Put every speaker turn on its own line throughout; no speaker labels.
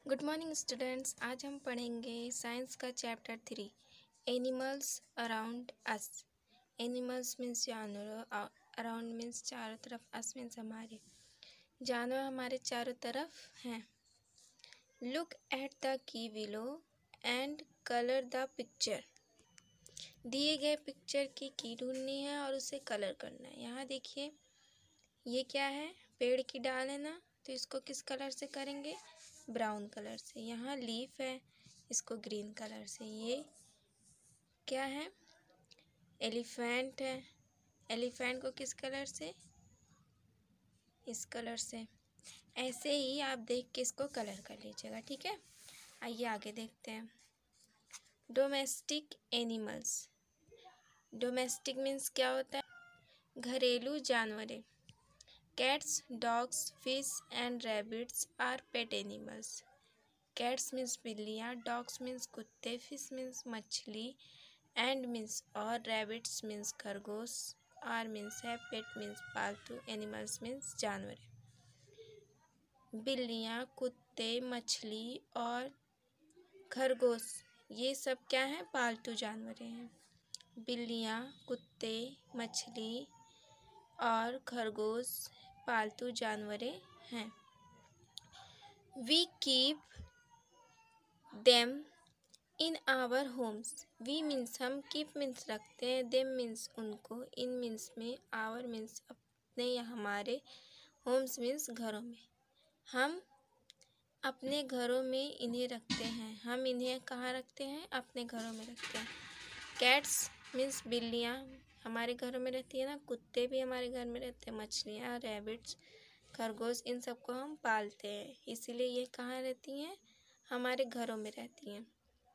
Good morning students. आज हम पढ़ेंगे साइंस का chapter 3 animals around us. Animals means जानवर, अराउंड मीन्स चारों तरफ, अस मीन्स हमारे। जानवर हमारे चारों तरफ हैं। Look at the key below and colour the picture. दिए गए पिक्चर की ढूंढनी है और उसे कलर करना है। यहाँ देखिए, ये क्या है? पेड़ की डाल है ना, तो इसको किस कलर से करेंगे? ब्राउन कलर से। यहाँ लीफ है, इसको ग्रीन कलर से। ये क्या है? एलिफेंट है, एलिफेंट को किस कलर से? इस कलर से। ऐसे ही आप देख के इसको कलर कर लीजिएगा, ठीक है। आइए आगे देखते हैं। Domestic animals. डोमेस्टिक मीन्स क्या होता है? घरेलू जानवरें। Cats, dogs, fish and rabbits are pet animals. Cats means बिल्लियाँ, डॉग्स मीन्स कुत्ते, फिश मीन्स मछली, एंड मीन्स और, रैबिट्स मीन्स खरगोश, आर मीन्स है, पेट मीन्स पालतू, एनिमल्स मीन्स जानवर। बिल्लियाँ, कुत्ते, मछली और खरगोश, ये सब क्या हैं? पालतू जानवर हैं। बिल्लियाँ, कुत्ते, मछली और खरगोश पालतू जानवरें हैं। We keep them in our homes. We means हम, कीप मीन्स रखते हैं, देम मीन्स उनको, इन मीन्स में, आवर मीन्स अपने या हमारे, होम्स मीन्स घरों में। हम अपने घरों में इन्हें रखते हैं। हम इन्हें कहाँ रखते हैं? अपने घरों में रखते हैं। कैट्स मीन्स बिल्लियाँ हमारे घरों में रहती है ना, कुत्ते भी हमारे घर में रहते हैं, मछलियाँ, रैबिट्स, खरगोश, इन सबको हम पालते हैं, इसीलिए ये कहाँ रहती हैं? हमारे घरों में रहती हैं।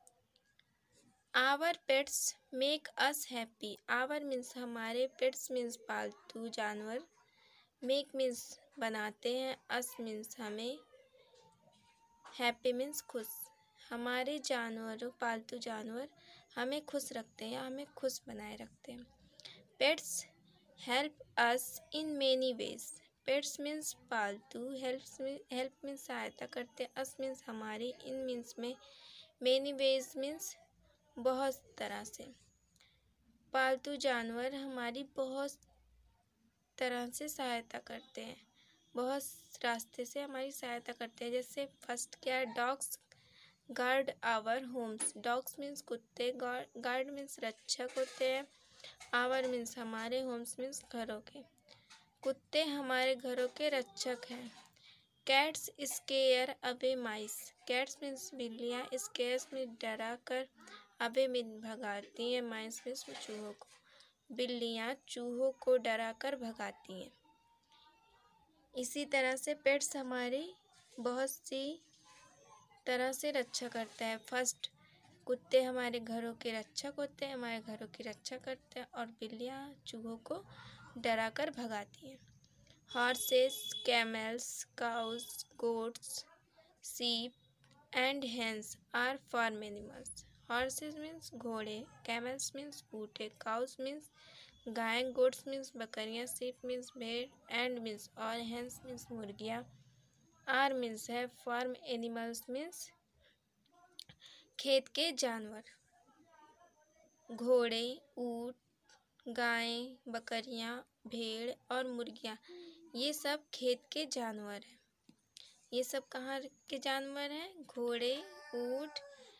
Our pets make us happy. Our means हमारे, पेट्स मीन्स पालतू जानवर, मेक मीन्स बनाते हैं, अस मीन्स हमें, हैप्पी मीन्स खुश। हमारे जानवरों, पालतू जानवर हमें खुश रखते हैं या हमें खुश बनाए रखते हैं। Pets help us in many ways. Pets means पालतू, हेल्प मीन्स सहायता करते, अस मीन्स हमारी, इन मीन्स में, मेनी वेज मीन्स बहुत तरह से। पालतू जानवर हमारी बहुत तरह से सहायता करते हैं, बहुत रास्ते से हमारी सहायता करते हैं। जैसे फर्स्ट क्या है? Dogs guard our homes. Dogs means कुत्ते, गार्ड मीन्स रक्षक होते हैं, आवर मीन्स हमारे, होम्स मीन्स घरों के। कुत्ते हमारे घरों के रक्षक हैं। Cats scare away mice. Cats means बिल्लियाँ, स्केयर्स मीन्स डरा कर, अवे मीन्स भगाती हैं, माइस मीन्स चूहों को। बिल्लियाँ चूहों को डरा कर भगाती हैं। इसी तरह से पेट्स हमारी बहुत सी तरह से रक्षा करता है। फर्स्ट, कुत्ते हमारे घरों के रक्षक होते हैं, हमारे घरों की रक्षा करते हैं, और बिल्लियाँ चूहों को डरा कर भगाती हैं। Horses, camels, cows, goats, sheep and hens are farm animals. Horses means घोड़े, camels means ऊँट, cows means गाय, goats means बकरियाँ, sheep means भेड़, and means और, hens means मुर्गियाँ, are means है, farm animals means खेत के जानवर। घोड़े, ऊँट, गाय, बकरियाँ, भेड़ और मुर्गियाँ, ये सब खेत के जानवर हैं। ये सब कहाँ के जानवर हैं? घोड़े, ऊँट,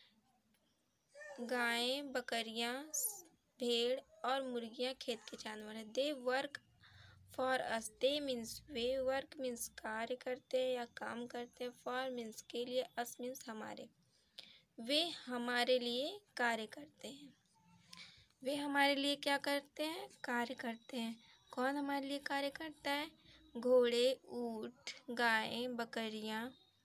गाय, बकरियाँ, भेड़ और मुर्गियाँ खेत के जानवर हैं। They work for us. They means वे, वर्क मीन्स कार्य करते हैं या काम करते हैं, फॉर मीन्स के लिए, अस मीन्स हमारे। वे हमारे लिए कार्य करते हैं। वे हमारे लिए क्या करते हैं? कार्य करते हैं। कौन हमारे लिए कार्य करता है? घोड़े, ऊँट, गाय, बकरियाँ,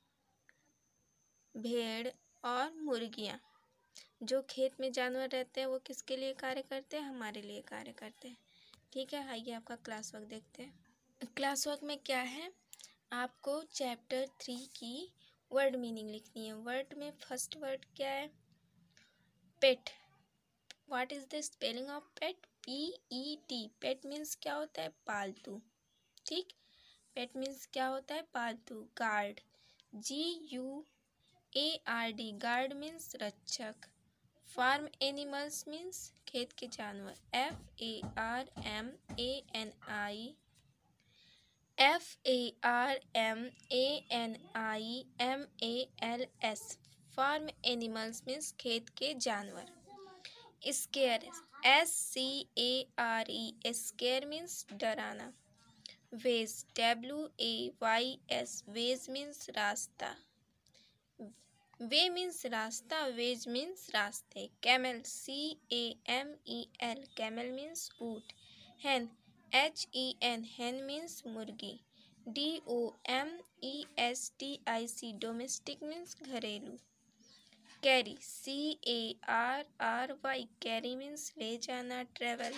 भेड़ और मुर्गियाँ। जो खेत में जानवर रहते हैं वो किसके लिए कार्य करते हैं? हमारे लिए कार्य करते हैं, ठीक है। आइए आपका क्लास वर्क देखते हैं। क्लास वर्क में क्या है? आपको चैप्टर 3 की वर्ड मीनिंग लिखनी है। वर्ड में फर्स्ट वर्ड क्या है? Pet. What is the spelling of pet? PET। Pet means क्या होता है? पालतू, ठीक। पेट मीन्स क्या होता है? पालतू। Guard, GUARD ARD guard means रक्षक। फार्म एनिमल्स मीन्स खेत के जानवर। FARMANIMALS फार्म एनिमल्स मीन्स खेत के जानवर। स्केयर SCARE स्केयर मीन्स डराना। वेज WAYS वेज मीन्स रास्ता। वे मीन्स रास्ता, वेज मीन्स रास्ते। कैमल CAMEL कैमल मीन्स ऊँट। हैन HEN हैन मीन्स मुर्गी। DOMESTIC डोमेस्टिक मीन्स घरेलू। कैरी CARRY कैरी मीन्स ले जाना। ट्रेवल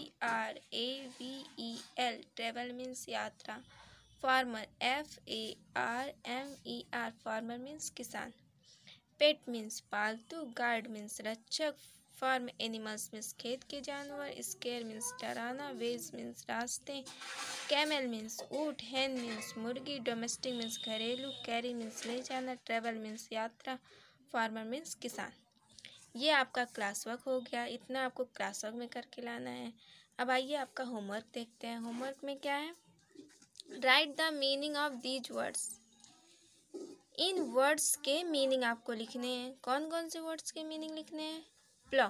TRAVEL ट्रेवल मीन्स यात्रा। फार्मर FARMER फार्मर मीन्स किसान। पेट मीन्स पालतू। गार्ड मीन्स रक्षक। फार्म एनिमल्स मीन्स खेत के जानवर। स्केयर मीन्स डराना। वेज मीन्स रास्ते। कैमल मीन्स ऊँट। हैन मीन्स मुर्गी। डोमेस्टिक मीन्स घरेलू। कैरी मीन्स ले जाना। ट्रेवल मीन्स यात्रा। फार्मर मीन्स किसान। ये आपका क्लास वर्क हो गया। इतना आपको क्लास वर्क में करके लाना है। अब आइए आपका होमवर्क देखते हैं। होमवर्क में क्या है? Write the meaning of these words. इन वर्ड्स के मीनिंग आपको लिखने हैं। कौन कौन से वर्ड्स के मीनिंग लिखने हैं? Plough,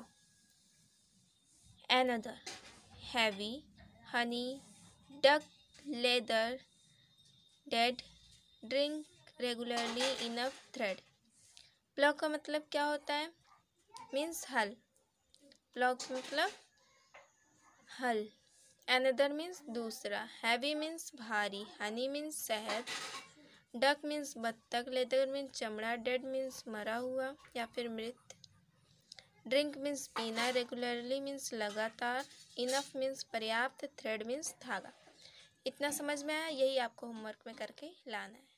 another, heavy, honey, duck, leather, dead, drink, regularly, enough, thread. Plough का मतलब क्या होता है? मीन्स हल। प्लो का मतलब हल। अनदर मीन्स दूसरा। हैवी मीन्स भारी। हनी मीन्स शहद। डक मीन्स बत्तख। लेदर मीन्स चमड़ा। डेड मीन्स मरा हुआ या फिर मृत। ड्रिंक मीन्स पीना। रेगुलरली मीन्स लगातार। इनफ मीन्स पर्याप्त। थ्रेड मीन्स धागा। इतना समझ में आया? यही आपको होमवर्क में करके लाना है।